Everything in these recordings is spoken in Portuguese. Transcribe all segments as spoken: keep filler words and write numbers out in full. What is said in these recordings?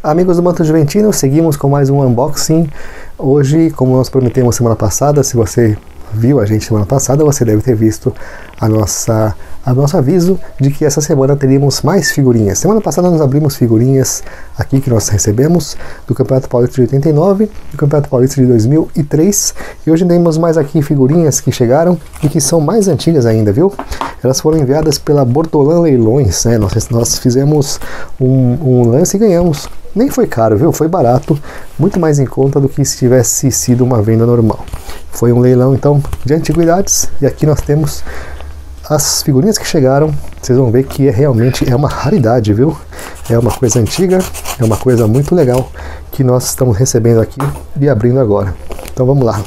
Amigos do Manto Juventino, seguimos com mais um unboxing. Hoje, como nós prometemos semana passada, se você viu a gente semana passada, você deve ter visto a nossa, a nosso aviso de que essa semana teríamos mais figurinhas. Semana passada nós abrimos figurinhas aqui que nós recebemos do Campeonato Paulista de oitenta e nove, do Campeonato Paulista de dois mil e três, e hoje temos mais aqui figurinhas que chegaram e que são mais antigas ainda, viu? Elas foram enviadas pela Bortolã Leilões, né? Nós, nós fizemos um, um lance e ganhamos. Nem foi caro, viu? Foi barato, muito mais em conta do que se tivesse sido uma venda normal. Foi um leilão, então, de antiguidades, e aqui nós temos as figurinhas que chegaram. Vocês vão ver que é, realmente é uma raridade, viu? É uma coisa antiga, é uma coisa muito legal que nós estamos recebendo aqui e abrindo agora. Então vamos lá.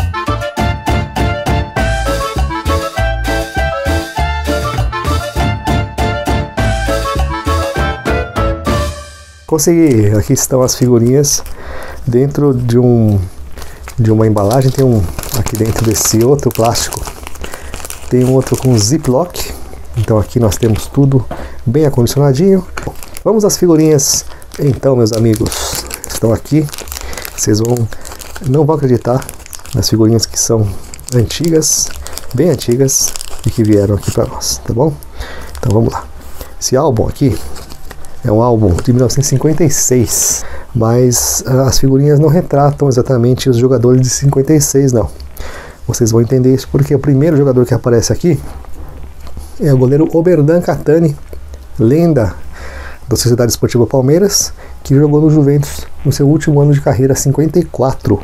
Consegui, aqui estão as figurinhas dentro de um de uma embalagem. Tem um aqui dentro desse outro plástico, tem um outro com ziplock. Então aqui nós temos tudo bem acondicionadinho. Vamos às figurinhas então, meus amigos. Estão aqui, vocês vão não vão acreditar nas figurinhas que são antigas, bem antigas, e que vieram aqui para nós, tá bom? Então vamos lá. Esse álbum aqui é um álbum de mil novecentos e cinquenta e seis, mas uh, as figurinhas não retratam exatamente os jogadores de cinquenta e seis, não. Vocês vão entender isso porque o primeiro jogador que aparece aqui é o goleiro Oberdan Catani, lenda da Sociedade Esportiva Palmeiras, que jogou no Juventus no seu último ano de carreira, cinquenta e quatro.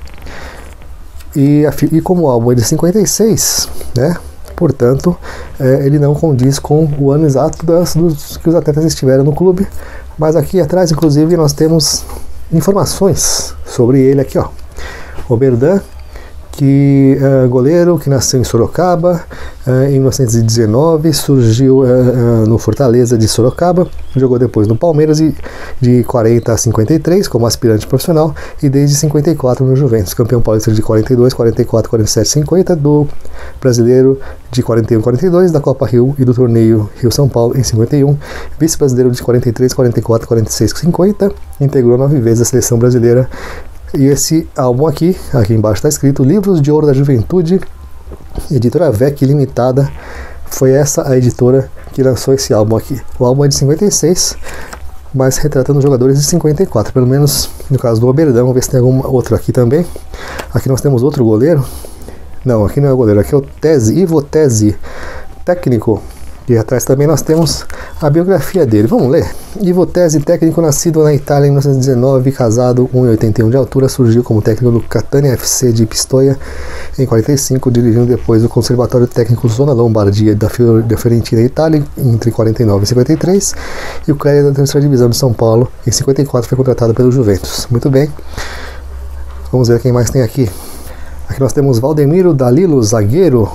E, a, e como o álbum é de cinquenta e seis, né? Portanto, é, ele não condiz com o ano exato das, dos que os atletas estiveram no clube. Mas aqui atrás, inclusive, nós temos informações sobre ele aqui, ó. Oberdan, que é goleiro, que nasceu em Sorocaba, é, em mil novecentos e dezenove, surgiu é, é, no Fortaleza de Sorocaba, jogou depois no Palmeiras e, de quarenta a cinquenta e três como aspirante profissional, e desde cinquenta e quatro no Juventus, campeão paulista de quarenta e dois, quarenta e quatro, quarenta e sete, cinquenta, do brasileiro de quarenta e um, quarenta e dois, da Copa Rio e do torneio Rio-São Paulo em cinquenta e um, vice-brasileiro de quarenta e três, quarenta e quatro, quarenta e seis, cinquenta, integrou nove vezes a seleção brasileira. E esse álbum aqui, aqui embaixo está escrito Livros de Ouro da Juventude, editora V E C Limitada. Foi essa a editora que lançou esse álbum aqui. O álbum é de cinquenta e seis, mas retratando jogadores de cinquenta e quatro, pelo menos no caso do Oberdan. Vamos ver se tem algum outro aqui também. Aqui nós temos outro goleiro. Não, aqui não é o goleiro, aqui é o Tese, Ivo Tese, técnico. E atrás também nós temos a biografia dele. Vamos ler? Ivo Tese, técnico, nascido na Itália em mil novecentos e dezenove, casado, um metro e oitenta e um de altura, surgiu como técnico do Catania F C de Pistoia em quarenta e cinco, dirigindo depois o Conservatório Técnico Zona Lombardia da Fiorentina, Itália, entre quarenta e nove e cinquenta e três, e o Clélia da terceira divisão de São Paulo, em cinquenta e quatro foi contratado pelo Juventus. Muito bem. Vamos ver quem mais tem aqui. Aqui nós temos Valdemiro Dalilo, zagueiro.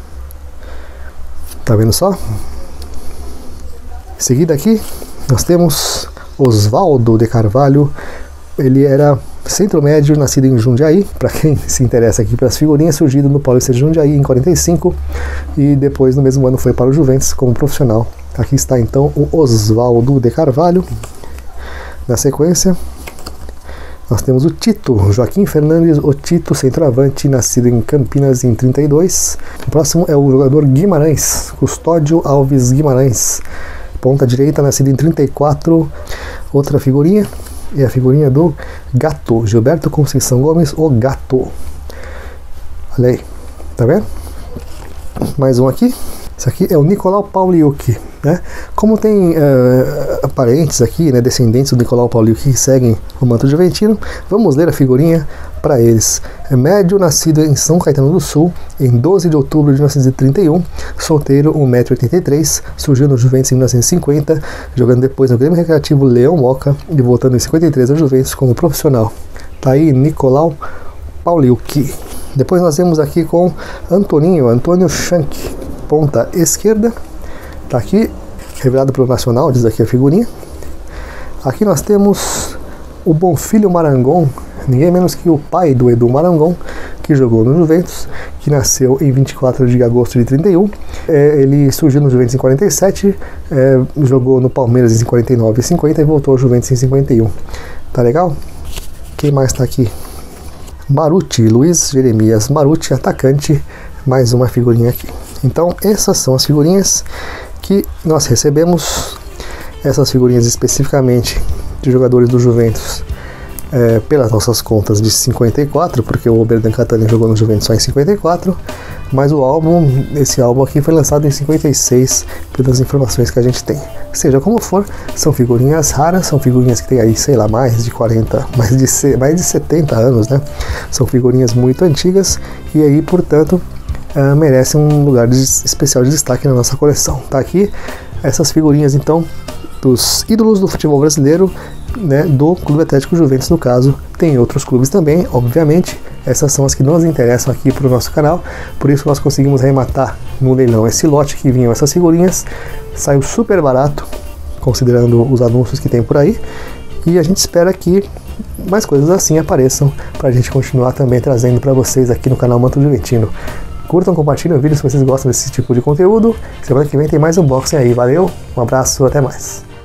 Tá vendo só? Em seguida aqui, nós temos Osvaldo de Carvalho. Ele era centro-médio, nascido em Jundiaí. Para quem se interessa aqui pelas figurinhas, surgido no Paulista de Jundiaí em quarenta e cinco. E depois, no mesmo ano, foi para o Juventus como profissional. Aqui está então o Osvaldo de Carvalho. Na sequência, nós temos o Tito, Joaquim Fernandes, o Tito, centroavante, nascido em Campinas em trinta e dois. O próximo é o jogador Guimarães, Custódio Alves Guimarães, ponta direita, nascido em trinta e quatro. Outra figurinha é a figurinha do Gato, Gilberto Conceição Gomes, o Gato. Olha aí, tá vendo? Mais um aqui. Esse aqui é o Nicolau Pauliucci, né? Como tem uh, parentes aqui, né, descendentes do Nicolau Pauliucci que seguem o Manto Juventino, vamos ler a figurinha para eles. É médio, nascido em São Caetano do Sul em doze de outubro de mil novecentos e trinta e um, solteiro, um metro e oitenta e três, surgiu no Juventus em mil novecentos e cinquenta, jogando depois no Grêmio Recreativo Leão Moca e voltando em cinquenta e três ao Juventus como profissional. Tá aí Nicolau Pauliucci. Depois nós temos aqui com Antoninho, Antônio Schank, ponta esquerda, tá aqui, revelado pelo Nacional, diz aqui a figurinha. Aqui nós temos o Bonfilho Marangon, ninguém menos que o pai do Edu Marangon, que jogou no Juventus, que nasceu em vinte e quatro de agosto de trinta e um. É, ele surgiu no Juventus em quarenta e sete, é, jogou no Palmeiras em quarenta e nove e cinquenta e voltou ao Juventus em cinquenta e um. Tá legal? Quem mais tá aqui? Maruti, Luiz Jeremias Maruti, atacante, mais uma figurinha aqui. Então essas são as figurinhas que nós recebemos, essas figurinhas especificamente de jogadores do Juventus, é, pelas nossas contas de cinquenta e quatro, porque o Oberdan Catani jogou no Juventus só em cinquenta e quatro, mas o álbum, esse álbum aqui foi lançado em cinquenta e seis, pelas informações que a gente tem. Seja como for, são figurinhas raras, são figurinhas que tem aí, sei lá, mais de quarenta, mais de, mais de setenta anos, né? São figurinhas muito antigas e aí, portanto, uh, merecem um lugar de, especial de destaque na nossa coleção. Tá aqui essas figurinhas, então, dos ídolos do futebol brasileiro, né, do Clube Atlético Juventus, no caso. Tem outros clubes também, obviamente. Essas são as que nos interessam aqui para o nosso canal, por isso nós conseguimos arrematar no leilão esse lote que vinham essas figurinhas. Saiu super barato, considerando os anúncios que tem por aí, e a gente espera que mais coisas assim apareçam para a gente continuar também trazendo para vocês aqui no canal Manto Juventino. Curtam, compartilhem o vídeo se vocês gostam desse tipo de conteúdo. Semana que vem tem mais unboxing aí. Valeu, um abraço, até mais.